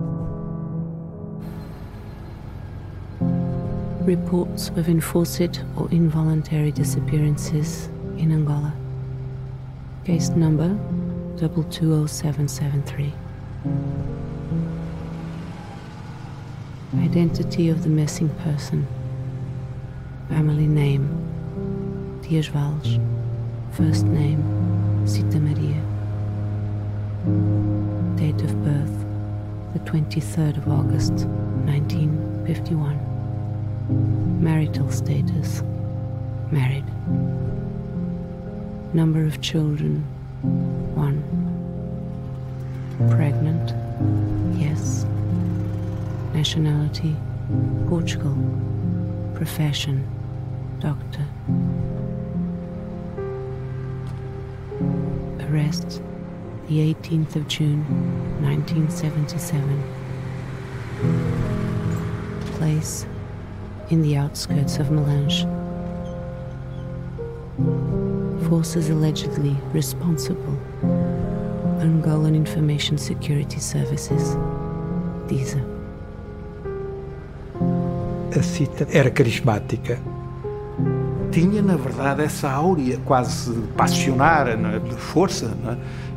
Reports of enforced or involuntary disappearances in Angola. Case number 220773. Identity of the missing person. Family name VALLES. First name SITA Maria. Date of birth the 23rd of August 1951. Marital status married. Number of children 1. Pregnant? Yes. Nationality Portugal. Profession doctor. Arrest the 18th of June 1977. Place in the outskirts of Melange. Forces allegedly responsible. Angolan Information Security Services. DISA. A SITA era carismática. Tinha, na verdade, essa áurea quase passionária, não é? De força, não é?